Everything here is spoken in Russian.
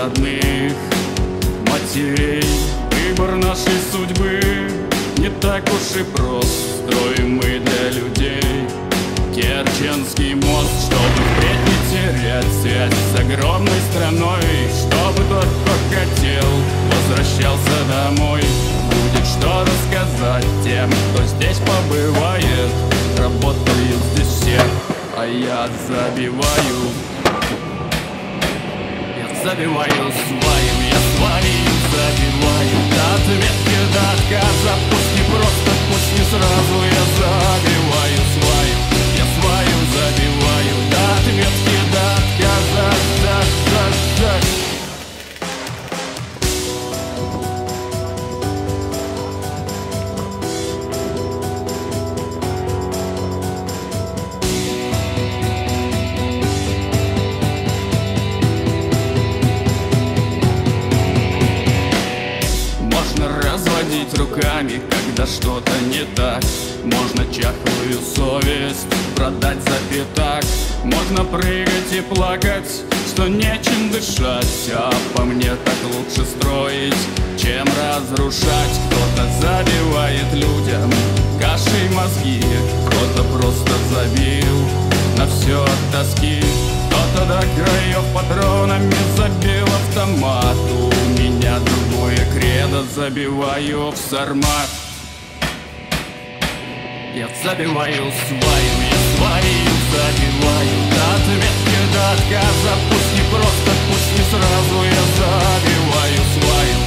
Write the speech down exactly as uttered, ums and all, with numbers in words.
родных матерей. Выбор нашей судьбы не так уж и прост, строим мы для людей Керченский мост, чтобы впредь не терять связь с огромной страной, чтобы тот, кто хотел, возвращался домой. Будет что рассказать тем, кто здесь побывает. Работают здесь все, а я забиваю. Я забиваю сваем, я сваем забиваю. До ответки, до отказа, пусть не просто, пусть не сразу. Я забиваю сваем, я сваю забиваю. До ответки, до отказа, да, да, да. Разводить руками, когда что-то не так. Можно чахлую совесть продать за пятак. Можно прыгать и плакать, что нечем дышать. А по мне так лучше строить, чем разрушать. Кто-то забивает людям кашей мозги, кто-то просто забил на все от тоски. Кто-то до краев патронами забил автомат. У меня другое кредо, забиваю в сармат. Я забиваю сваем, я сваем забиваю. До ответки, до отказа, пусть не просто, пусть не сразу. Я забиваю сваем,